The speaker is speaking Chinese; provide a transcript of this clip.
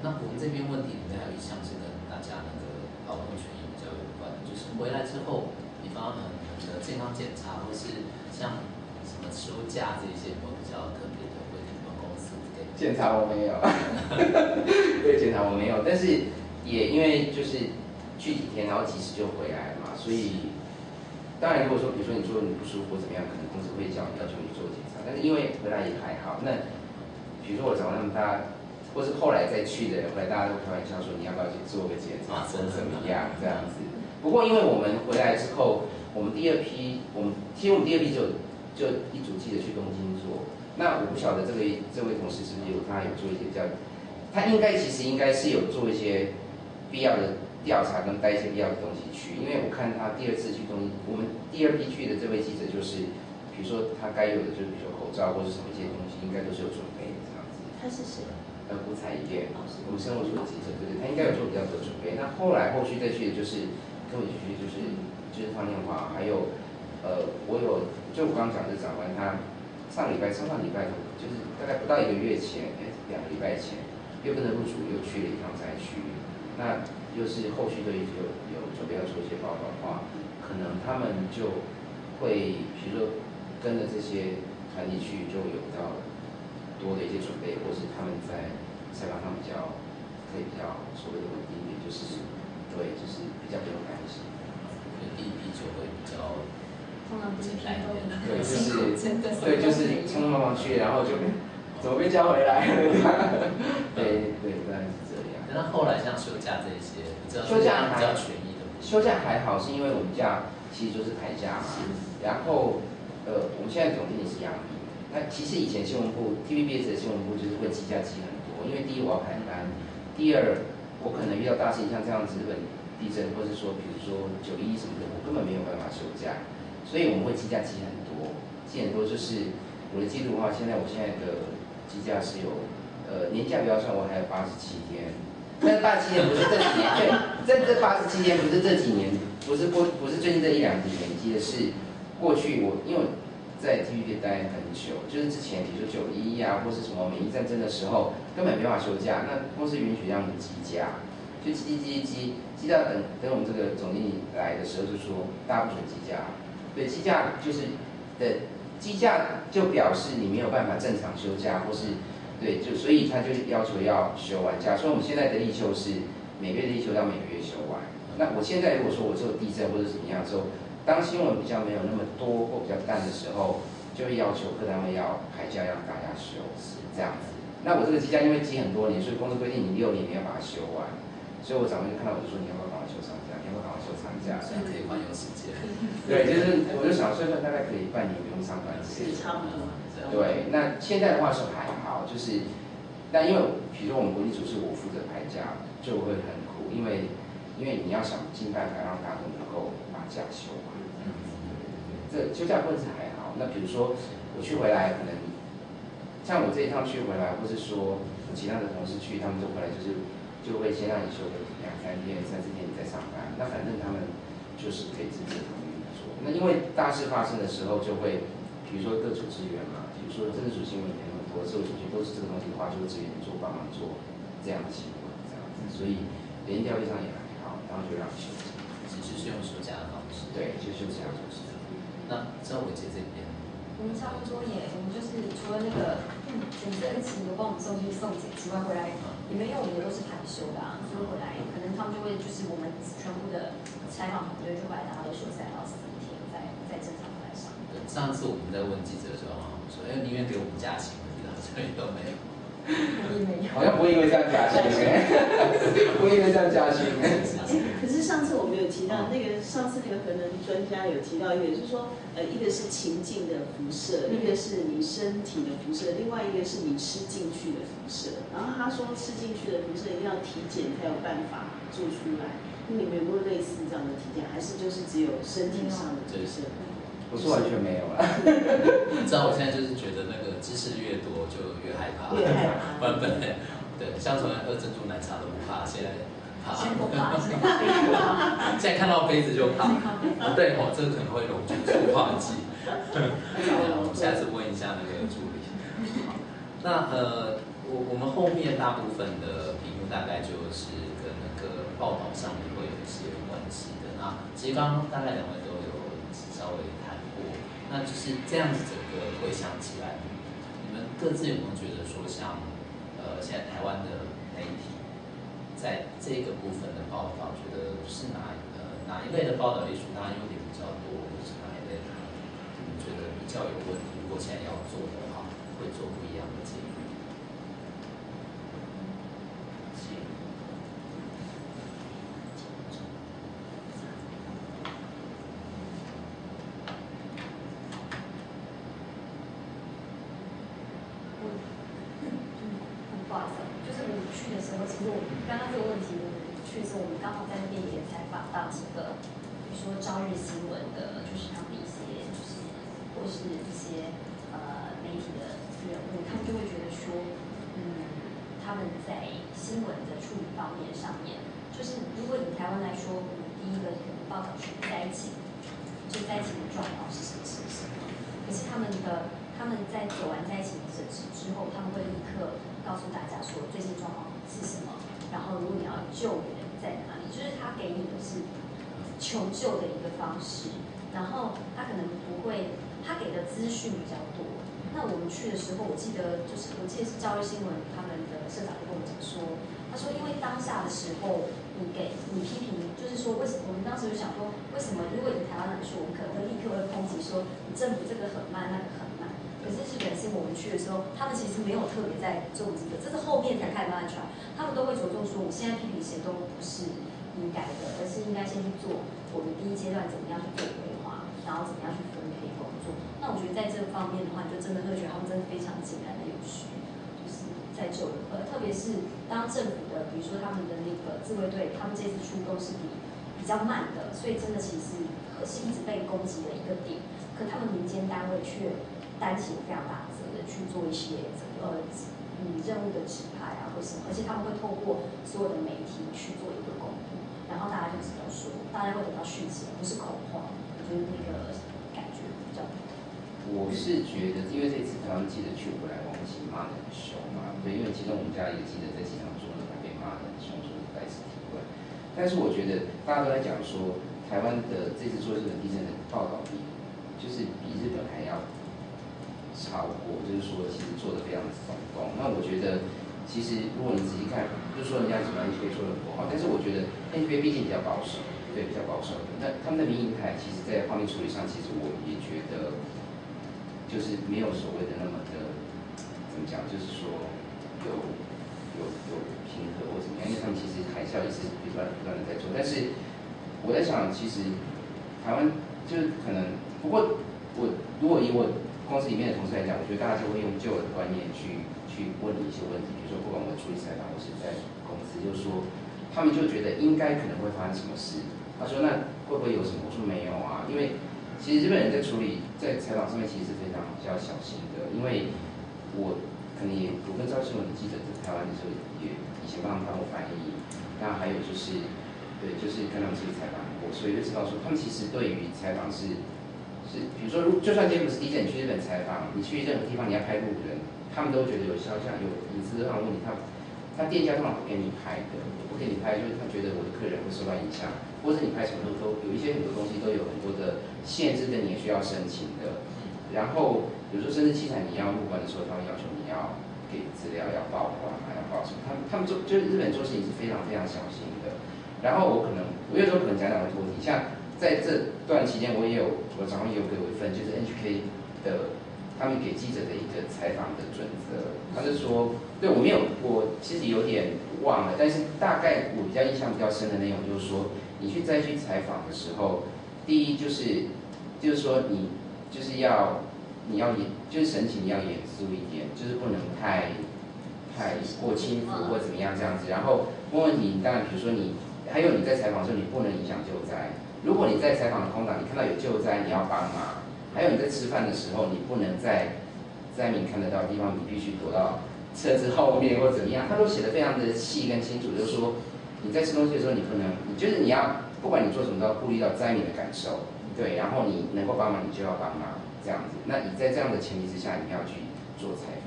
那我们这边问题里面还有一项是跟大家那个劳动权益比较有关的，就是回来之后，比方你们的健康检查，或是像什么休假这些，有没有比较特别的规定？你们公司给检查我没有，对，检查我没有，但是也因为就是去几天，然后及时就回来了嘛，所以当然如果说比如说你说你不舒服怎么样，可能公司会要求你做检查，但是因为回来也还好。那比如说我找他们大家，或是后来再去的人，回来大家都开玩笑说你要不要去做个检查，或者怎么样这样子。不过因为我们回来之后，我们第二批其实我们第二批就一组记者去东京做。那我不晓得这位同事是不是他有做一些比较，他其实应该是有做一些必要的调查跟带一些必要的东西去，因为我看他第二次去东京，我们第二批去的这位记者就是，比如说他该有的就是比如说口罩或是什么一些东西，应该都是有准备的这样子。 他是谁？ 古彩燕，我们生活组的记者，对，他应该有做比较多准备。那后续再去的就是跟我一起去就是方念华，还有我刚刚讲的长官，他上礼拜就是大概不到1个月前，2个礼拜前，又跟着入主又去了一趟灾区，那又是后续都有准备要做一些报道的话，可能他们就会比如说跟着这些团体去，就有比较多的一些准备，或是他们在采访上可以比较所谓的稳定一点，就是对，就是比较不用担心。 第一批就会比较。 通常第一批都对，就是匆匆忙忙去，然后就怎么被叫回来了？对，大概是这样。 那后来像休假这些， 休假比较权益的。 休假还好，是因为我们假其实就是台假嘛。然后我们现在总经理是杨幂。那其实以前新闻部 TVBS 的新闻部就是会积假积很多，因为第一我要排班，第二我可能遇到大事情，像这样子日本地震，或是说比如说911什么的，我根本没有办法休假。所以我们会积假积很多，就是我的记录的话，我现在的积假是有，年假不要算，我还有87天，但是87天不是这几年，对，这87天不是这几年，不是最近这1、2年积的，是过去因为我在 TVB 待很久，就是之前比如说911啊，或是什么美伊战争的时候，根本没办法休假，那公司允许让你积假，就积到等我们这个总经理来的时候就说大家不准积假。对，积假就表示你没有办法正常休假，或是对，所以他就要求要休完假。所以我们现在的例休是每个月例休要每个月休完。那我现在如果说我做地震或者怎么样的时候，当新闻比较没有那么多或比较淡的时候，就会要求各单位要排假让大家休，这样子。那我这个积假因为积很多年，所以公司规定你6年你要把它休完。所以我长官就看到我就说你要不要赶快休长假，你要不要赶快休长假？ 所以可以环游世界。 对，就是我就想说大概可以半年不用上班。 差不多。 对，那现在的话是还好，就是但因为比如说我们国际组是我负责排假，就会很苦，因为你要想尽办法让大家都能够把假休嘛。这休假部分是还好。那比如说我去回来，可能像我这一趟去回来，或是说我其他的同事去，他们就回来就会先让你休个2、3天、3、4天你再上班。那反正他们就是可以自己同意做。那因为大事发生的时候，就会比如说各组支援嘛，比如说政治组新闻也那么多，社会组都是这个东西的话，就会支援你做帮忙做这样的新闻，这样子。所以联调会上也还好，然后就让你休息。 其实是用休假的方式。 对，就休假就是。 那张伟杰这边。 我们差不多我们就是除了那个检测期有帮我们送去送检之外，回来你们因为我们也都是排休的啊，所以回来可能他们就会就是我们全部的采访团队就回来，大家都休3到4天，再正常回来上。 对，上次我们在问记者的时候，说宁愿给我们假期，所以都没有。 好像不会因为这样加薪不会因为这样加薪可是上次我们有提到上次那个核能专家有提到一个，就是说一个是情境的辐射，一个是你身体的辐射，另外一个是你吃进去的辐射。然后他说吃进去的辐射一定要体检才有办法做出来。那你们有没有类似这样的体检，还是就是只有身体上的辐射？ 我是完全没有了。 你知道我现在就是觉得那个知识越多就越害怕。 越害怕。 本来对，像从来喝珍珠奶茶都不怕，现在怕。 现在不怕， 现在看到杯子就怕。对哦，这个可能会溶解塑化剂。我下次问一下那个助理。那我们后面大部分的题目， 大概就是跟那个报道上面会有一些关系的。那其实刚刚大概两位都有稍微谈过，那就是这样子整个回想起来，你们各自有没有觉得说像现在台湾的媒体在这个部分的报道，觉得是哪一类的报道艺术它优点比较多，或者是哪一类的你觉得比较有问题？如果现在要做的话，会做不一样的结果。 不好意思，就是我们去的时候，其实我们刚刚这个问题，我们去的时候，我们刚好在那边也采访到几个，比如说朝日新闻的，就是他们的一些，就是或是一些媒体的人物，他们就会觉得说，他们在新闻的处理方面上面，就是如果以台湾来说，我们第一个可能报道是灾情，就灾情的状况是什么，可是他们在走完灾情整治之后，他们会立刻告诉大家说最近状况是什么，然后如果你要救援在哪里，就是他给你的是求救的一个方式，然后他可能不会，他给的资讯比较多。那我们去的时候，我记得是朝日新闻他们的社长就跟我讲说，他说因为当下的时候你批评，就是说为什么我们当时就想说，为什么如果以台湾来说，我们可能会立刻会抨击说你政府这个很慢，那个很慢。可是日本新闻我们去的时候，他们其实没有特别在重这个，这是后面才开始慢慢出来。他们都会着重说，我现在批评谁都不是应该的，而是应该先去做我们第一阶段怎么样去做规划，然后怎么样去分配工作。那我觉得在这个方面的话，你就真的会觉得他们真的非常井然的有序，就是在救人。特别是当政府的，比如说他们的那个自卫队，他们这次出动是比较慢的，所以真的其实是一直被攻击的一个点。可他们民间单位却担起非常大的责任去做一些任务的指派啊或什么，而且他们会透过所有的媒体去做一个公布，然后大家就知道说，大家会得到讯息，不是恐慌。我觉得那个感觉比较不同。 我是觉得，因为这次台湾记者去回来，忘记骂得很凶嘛，对，因为其中我们家一个记者在机场说还被骂得很凶，说是白纸提问。但是我觉得大家都在讲说，台湾的这次做日本地震的报道就是比日本还要超过，就是说其实做的非常的耸动。那我觉得，其实如果你仔细看，就是说人家什么 NHK 做的很不好，但是我觉得 NHK 毕竟比较保守，对，比较保守。那他们的民营台，其实在画面处理上，其实我也觉得，就是没有所谓的那么的怎么讲，就是说有平和或怎么样，因为他们其实海啸也是不断的在做。但是我在想，其实台湾就是可能，不过如果以我公司里面的同事来讲，我觉得大家就会用旧的观念去问你一些问题，比如说不管我们处理采访或是在公司，就是说他们就觉得应该可能会发生什么事。他说那会不会有什么？我说没有啊，因为其实日本人在处理在采访上面其实是非常比较小心的，因为我跟朝日新闻的记者在台湾的时候也以前帮他们当过翻译，那还有就是对，就是跟他们一起采访过，所以就知道说他们其实对于采访是，比如说就算今天不是地震，你去日本采访，你去任何地方你要拍路人，他们都觉得有肖像有隐私这样的问题，他店家通常不给你拍的，不给你拍就是他觉得我的客人会受到影响，或者你拍什么都有一些很多东西都有很多的限制跟你也需要申请的。然后比如说甚至器材你要入关的时候，他会要求你要给资料要报关啊，要报什么，他们就是日本做事情是非常非常小心的。然后我有时候可能讲会脱题，像在这段期间我长官也有给我一份就是 NHK 的他们给记者的一个采访的准则，他是说，对我其实有点忘了，但是大概我比较印象比较深的内容就是说，你去灾区采访的时候，第一就是说你就是就是神情你要严肃一点，就是不能太过轻浮或怎么样这样子。然后问问题，当然比如说还有你在采访的时候，你不能影响救灾。如果你在采访的空档，你看到有救灾，你要帮忙。还有你在吃饭的时候，你不能在灾民看得到的地方，你必须躲到车子后面或怎么样。他都写得非常的细跟清楚，就是说你在吃东西的时候，你你要不管你做什么都要顾虑到灾民的感受，对，然后你能够帮忙你就要帮忙这样子。那你在这样的前提之下，你要去做采访。